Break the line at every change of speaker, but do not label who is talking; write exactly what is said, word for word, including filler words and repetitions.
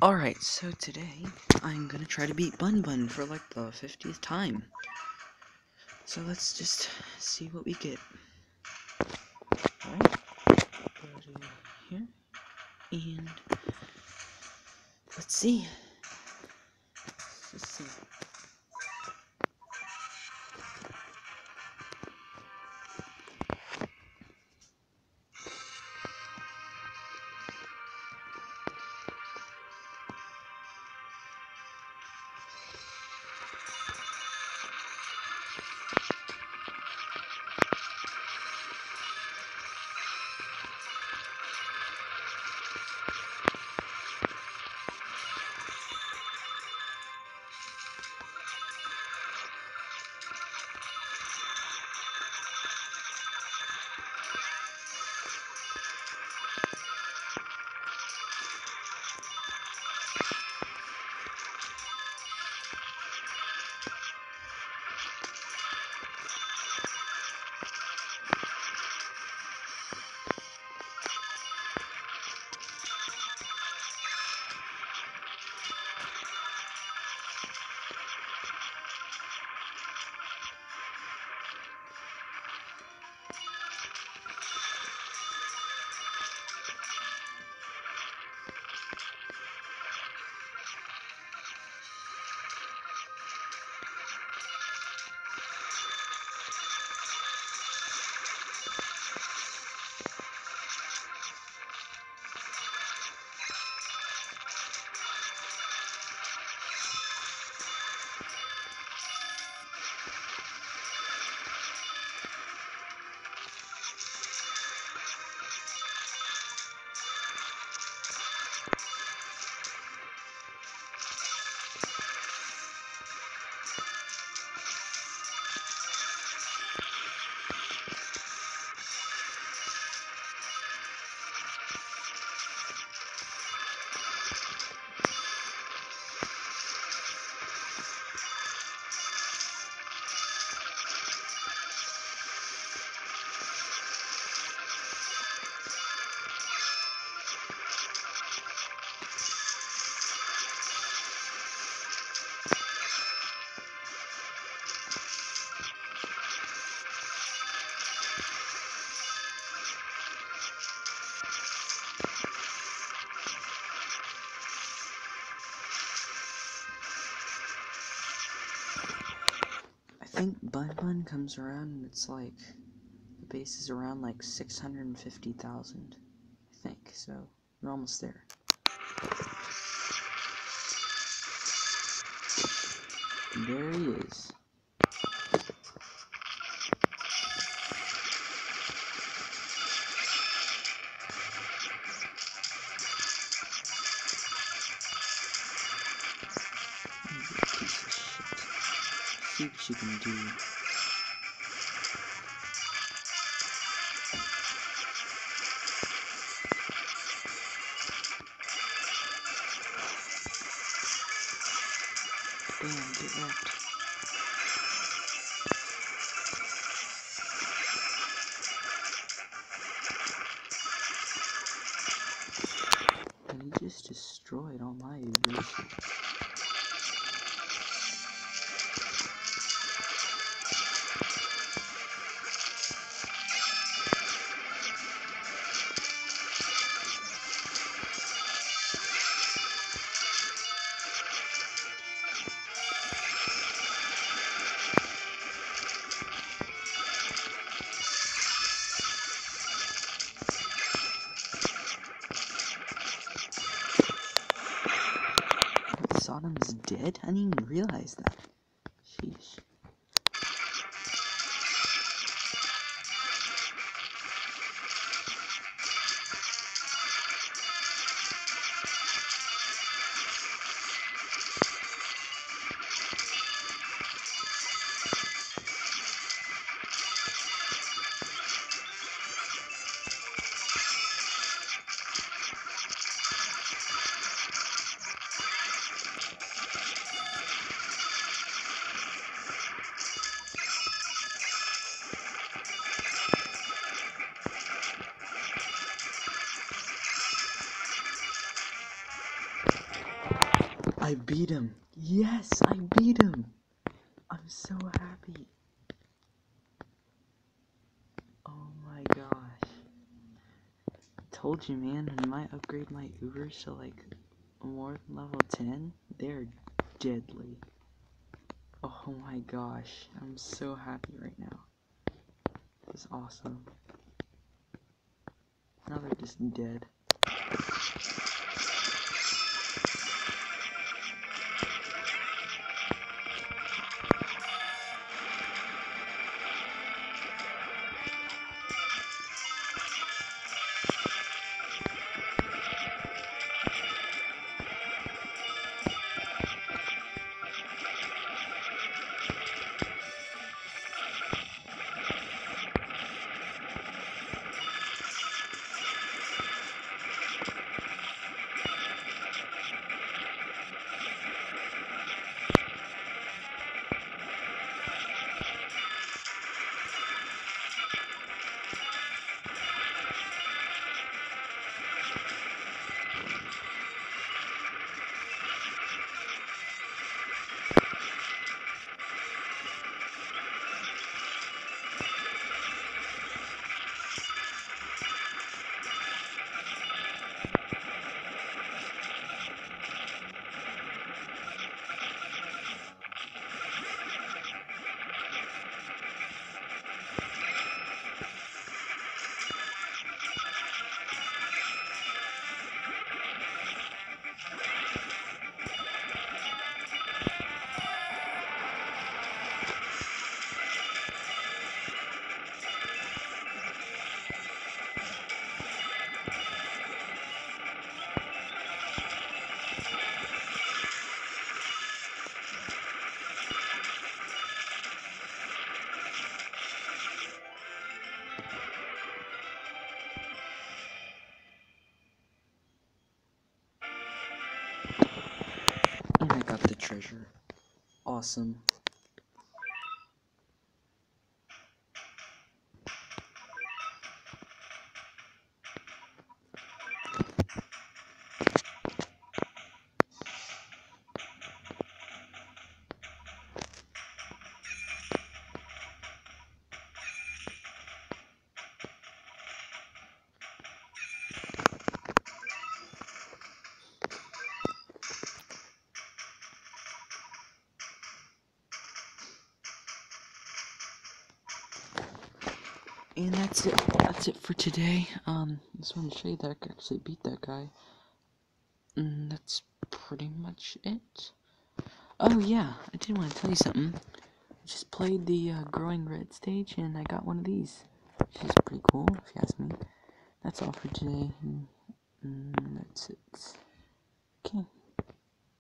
Alright, so today I'm gonna try to beat bunbun for like the fiftieth time. So let's just see what we get. Alright, go to here, and let's see. Let's see. I think bunbun comes around and it's like, the base is around like six hundred fifty thousand, I think, so we're almost there. And there he is. See what you can do. Damn, get wrecked. And he just destroyed all my evasion. Sodom's dead? I didn't even realize that. Sheesh. I beat him. Yes, I beat him. I'm so happy. Oh my gosh. I told you, man, when I upgrade my Ubers to like more than level ten, they're deadly. Oh my gosh. I'm so happy right now. This is awesome. Now they're just dead. And I got the treasure. Awesome. And that's it. That's it for today. Um, just wanted to show you that I could actually beat that guy. And that's pretty much it. Oh yeah, I did want to tell you something. I just played the uh, Growing Red stage, and I got one of these, which is pretty cool, if you ask me. That's all for today. And, and that's it. Okay.